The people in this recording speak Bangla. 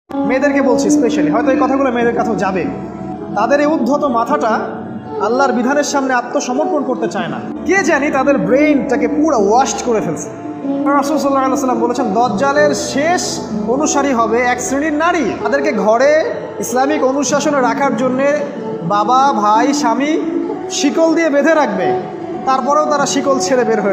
মেয়েদেরকে বলছি স্পেশালি, হয়তো এই কথাগুলো মেয়েদের কাছেও যাবে, তাদের এই উদ্ধত মাথাটা আল্লাহর বিধানের সামনে আত্মসমর্পণ করতে চায় না। কে জানি তাদের ব্রেইনটাকে পুরো ওয়াশড করে ফেলছে। রাসূল সাল্লাল্লাহু আলাইহি ওয়াসাল্লাম বলেছেন, দজ্জালের শেষ অনুসারী হবে এক শ্রেণীর নারী। তাদেরকে ঘরে ইসলামিক অনুশাসনে রাখার জন্যে বাবা, ভাই, স্বামী শিকল দিয়ে বেঁধে রাখবে, তারপরেও তারা শিকল ছেড়ে বের হয়ে